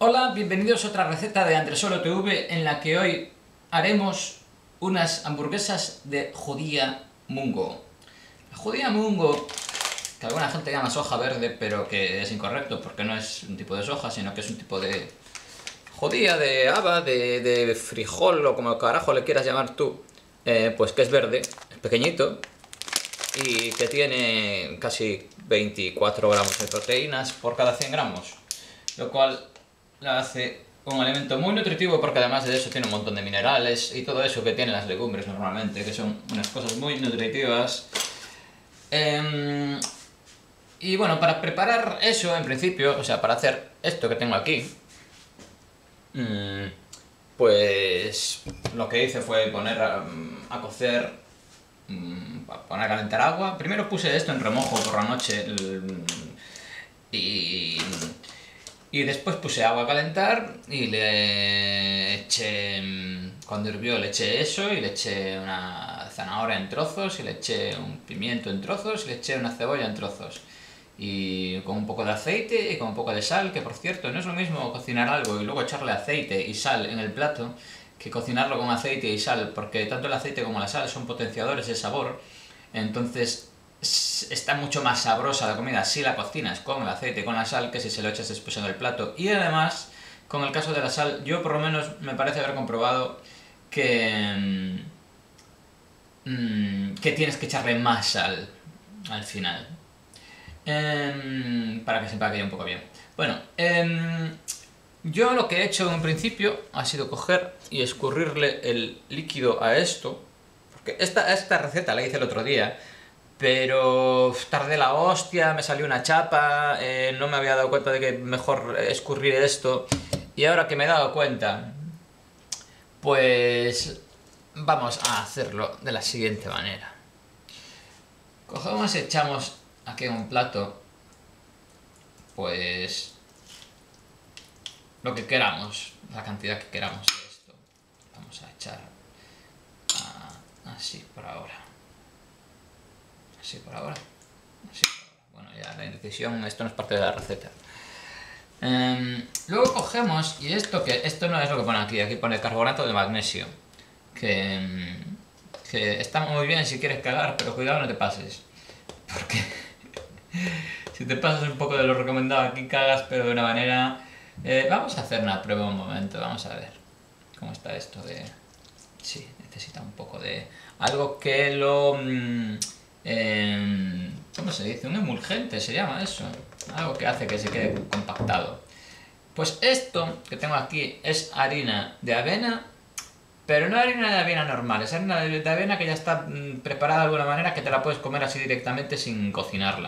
Hola, bienvenidos a otra receta de Andresolo TV en la que hoy haremos unas hamburguesas de judía mungo. La judía mungo, que alguna gente llama soja verde, pero que es incorrecto porque no es un tipo de soja, sino que es un tipo de judía, de haba, de frijol o como carajo le quieras llamar tú, pues que es verde, es pequeñito y que tiene casi 24 gramos de proteínas por cada 100 gramos, lo cual la hace un alimento muy nutritivo porque además de eso tiene un montón de minerales y todo eso que tienen las legumbres normalmente, que son unas cosas muy nutritivas. Y bueno, para preparar eso en principio, o sea, para hacer esto que tengo aquí, pues lo que hice fue poner a cocer, poner a calentar agua. Primero puse esto en remojo por la noche y después puse agua a calentar y le eché, cuando hirvió le eché eso y le eché una zanahoria en trozos y le eché un pimiento en trozos y le eché una cebolla en trozos. Y con un poco de aceite y con un poco de sal, que por cierto no es lo mismo cocinar algo y luego echarle aceite y sal en el plato que cocinarlo con aceite y sal, porque tanto el aceite como la sal son potenciadores de sabor, entonces está mucho más sabrosa la comida si la cocinas con el aceite y con la sal que si se lo echas después en el plato. Y además, con el caso de la sal, yo por lo menos me parece haber comprobado que, que tienes que echarle más sal al final. Para que se empaque un poco bien. Bueno, yo lo que he hecho en principio ha sido coger y escurrirle el líquido a esto, porque esta receta la hice el otro día, pero tardé la hostia, me salió una chapa, no me había dado cuenta de que mejor escurrir esto, y ahora que me he dado cuenta, pues vamos a hacerlo de la siguiente manera. Cogemos y echamos aquí en un plato, pues lo que queramos, la cantidad que queramos de esto. Vamos a echar así por ahora. Así por ahora. Así por ahora. Bueno, ya la indecisión, esto no es parte de la receta. Luego cogemos, y esto no es lo que pone aquí, aquí pone carbonato de magnesio, que está muy bien si quieres cagar, pero cuidado no te pases, porque si te pasas un poco de lo recomendado aquí cagas, pero de una manera... vamos a hacer una prueba un momento, vamos a ver cómo está esto de... Sí, necesita un poco de... algo que lo... ¿cómo se dice? Un emulgente se llama eso. Algo que hace que se quede compactado. Pues esto que tengo aquí es harina de avena, pero no harina de avena normal, es harina de avena que ya está preparada de alguna manera que te la puedes comer así directamente sin cocinarla.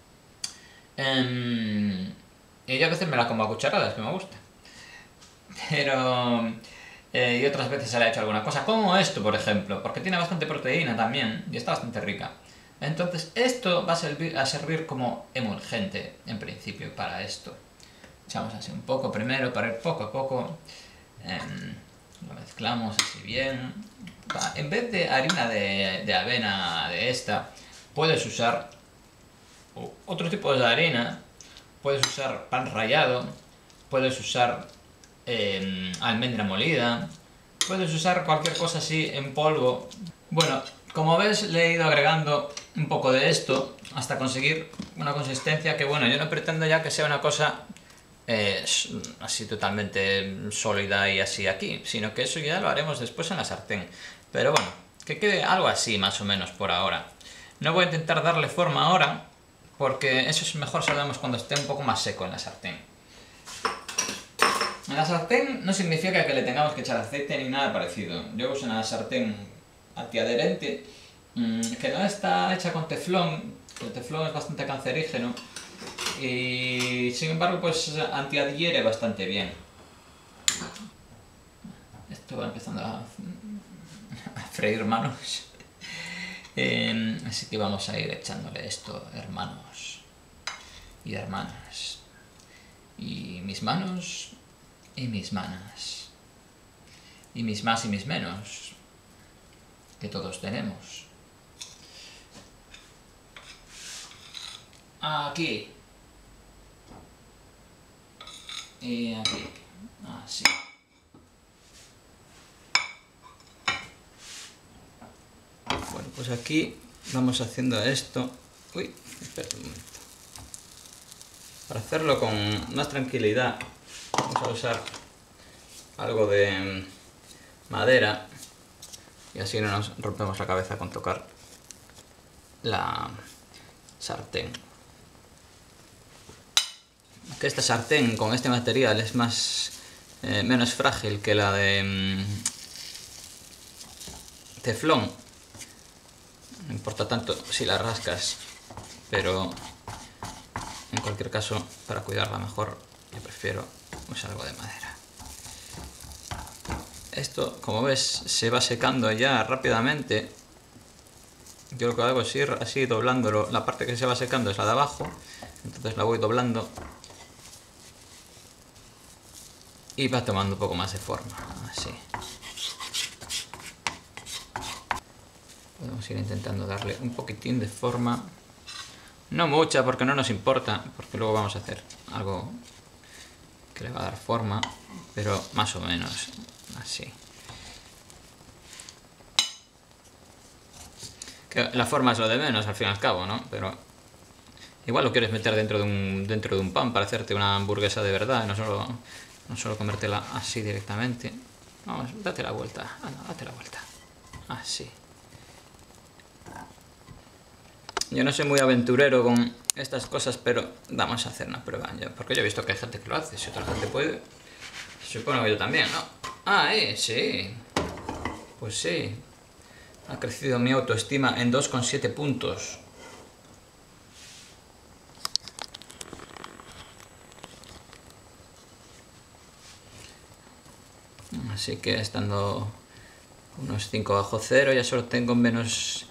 Y yo a veces me la como a cucharadas, que me gusta. Pero... y otras veces se le ha hecho alguna cosa, como esto por ejemplo, porque tiene bastante proteína también y está bastante rica. Entonces esto va a servir como emulgente en principio para esto. Echamos así un poco primero para ir poco a poco. Lo mezclamos así bien. En vez de harina de avena de esta, puedes usar otro tipo de harina. Puedes usar pan rallado, puedes usar almendra molida, puedes usar cualquier cosa así en polvo. Bueno, como ves le he ido agregando un poco de esto hasta conseguir una consistencia que, bueno, yo no pretendo ya que sea una cosa así totalmente sólida y así aquí, sino que eso ya lo haremos después en la sartén. Pero bueno, que quede algo así más o menos por ahora. No voy a intentar darle forma ahora, porque eso es mejor si lo damos cuando esté un poco más seco en la sartén. En la sartén no significa que le tengamos que echar aceite ni nada parecido. Yo uso una sartén antiadherente que no está hecha con teflón. El teflón es bastante cancerígeno y sin embargo pues antiadhiere bastante bien. Esto va empezando a freír manos. Así que vamos a ir echándole esto, hermanos y hermanas. Y mis manos y mis manas. Y mis más y mis menos, que todos tenemos. Aquí. y aquí, así. Bueno, pues aquí vamos haciendo esto. Uy, espera un momento. Para hacerlo con más tranquilidad, vamos a usar algo de madera y así no nos rompemos la cabeza con tocar la sartén. Que esta sartén con este material es menos frágil que la de teflón. No importa tanto si la rascas, pero en cualquier caso, para cuidarla mejor, yo prefiero usar algo de madera. Esto, como ves, se va secando ya rápidamente. Yo lo que hago es ir así doblándolo. La parte que se va secando es la de abajo, entonces la voy doblando y va tomando un poco más de forma, así. Podemos ir intentando darle un poquitín de forma. No mucha, porque no nos importa, porque luego vamos a hacer algo que le va a dar forma, pero más o menos así. Que la forma es lo de menos, al fin y al cabo, ¿no? Pero igual lo quieres meter dentro de un pan para hacerte una hamburguesa de verdad, no solo comértela así directamente. Vamos, date la vuelta. Ah, no, date la vuelta. Así. Yo no soy muy aventurero con estas cosas, pero vamos a hacer una prueba ya, porque yo he visto que hay gente que lo hace. Si otra gente puede, supongo que yo también, ¿no? Ah, sí. Pues sí. Ha crecido mi autoestima en 2,7 puntos. Así que estando unos 5 bajo cero, ya solo tengo menos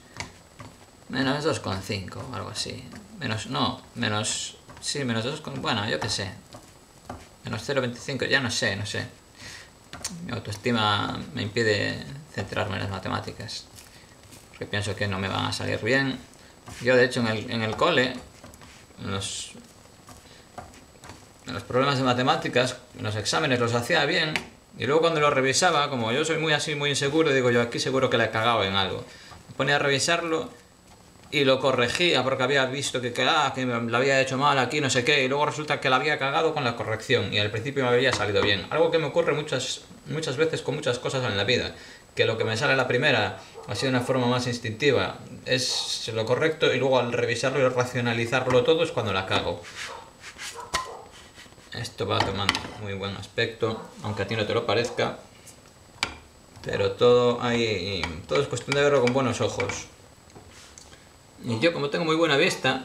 2,5, algo así. Menos 2, bueno, yo qué sé. Menos 0,25, ya no sé. Mi autoestima me impide centrarme en las matemáticas, porque pienso que no me van a salir bien. Yo, de hecho, en el cole, en los problemas de matemáticas, en los exámenes los hacía bien, y luego cuando los revisaba, como yo soy muy inseguro, digo yo, aquí seguro que le he cagado en algo. Me ponía a revisarlo y lo corregía porque había visto que lo había hecho mal aquí, no sé qué, y luego resulta que la había cagado con la corrección y al principio me había salido bien. Algo que me ocurre muchas veces con muchas cosas en la vida, que lo que me sale a la primera ha sido de una forma más instintiva, es lo correcto, y luego al revisarlo y racionalizarlo todo es cuando la cago. Esto va tomando muy buen aspecto, aunque a ti no te lo parezca, pero todo es cuestión de verlo con buenos ojos. Y yo, como tengo muy buena vista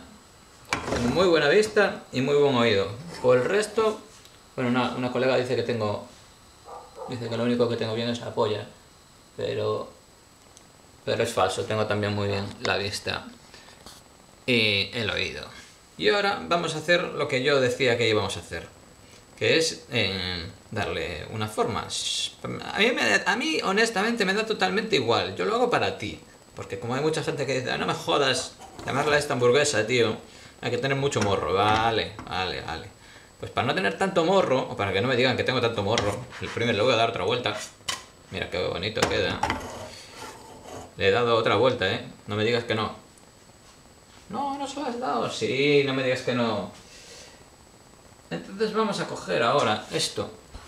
y muy buen oído. Por el resto, bueno, una colega dice que lo único que tengo bien es la polla, pero es falso, tengo también muy bien la vista y el oído. Y ahora vamos a hacer lo que yo decía que íbamos a hacer, que es darle una forma. A mí honestamente me da totalmente igual, yo lo hago para ti. Porque como hay mucha gente que dice, no me jodas, llamarla esta hamburguesa, tío, hay que tener mucho morro. Vale. Pues para no tener tanto morro, o para que no me digan que tengo tanto morro, primero le voy a dar otra vuelta. Mira qué bonito queda. Le he dado otra vuelta, ¿eh? No me digas que no. No se lo has dado. Sí, no me digas que no. Entonces vamos a coger ahora esto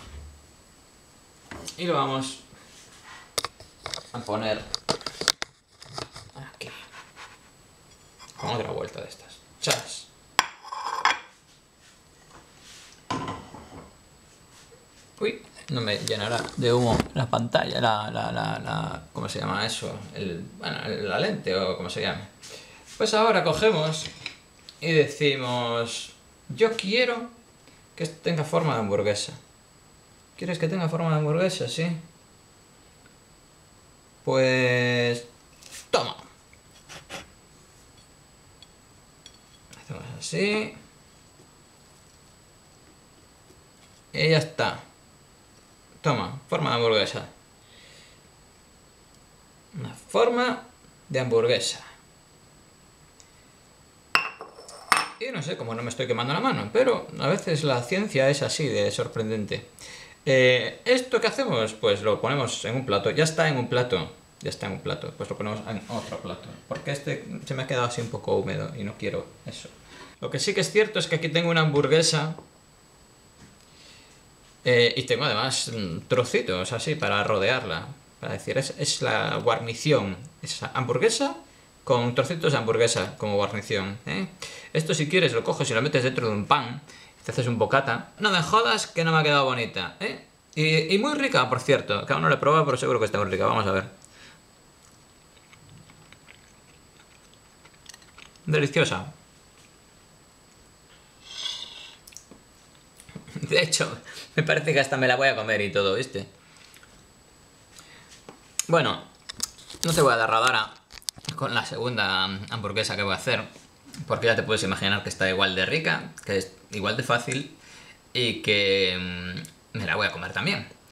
y lo vamos a poner aquí, con otra vuelta de estas. ¡Chas! Uy, no me llenará de humo la pantalla, ¿cómo se llama eso? La lente, o como se llame. Pues ahora cogemos y decimos, yo quiero que esto tenga forma de hamburguesa. ¿Quieres que tenga forma de hamburguesa? Sí. Pues toma. Hacemos así. Y ya está. Toma, forma de hamburguesa. Una forma de hamburguesa. Y Y no sé cómo no me estoy quemando la mano, pero a veces la ciencia es así de sorprendente. ¿Esto qué hacemos? Pues lo ponemos en un plato. Ya está en un plato. Ya está en un plato. Pues lo ponemos en otro plato. Porque este se me ha quedado así un poco húmedo y no quiero eso. Lo que sí que es cierto es que aquí tengo una hamburguesa. Y tengo además trocitos así para rodearla. Para decir, es la guarnición. Es hamburguesa con trocitos de hamburguesa como guarnición. Esto si quieres lo coges y lo metes dentro de un pan. Te haces un bocata. No me jodas que no me ha quedado bonita. Y muy rica, por cierto. Que aún no la he probado, pero seguro que está muy rica. Vamos a ver. Deliciosa. De hecho, me parece que hasta me la voy a comer y todo, ¿viste? Bueno, no te voy a dar ahora con la segunda hamburguesa que voy a hacer, porque ya te puedes imaginar que está igual de rica, que es igual de fácil y que me la voy a comer también.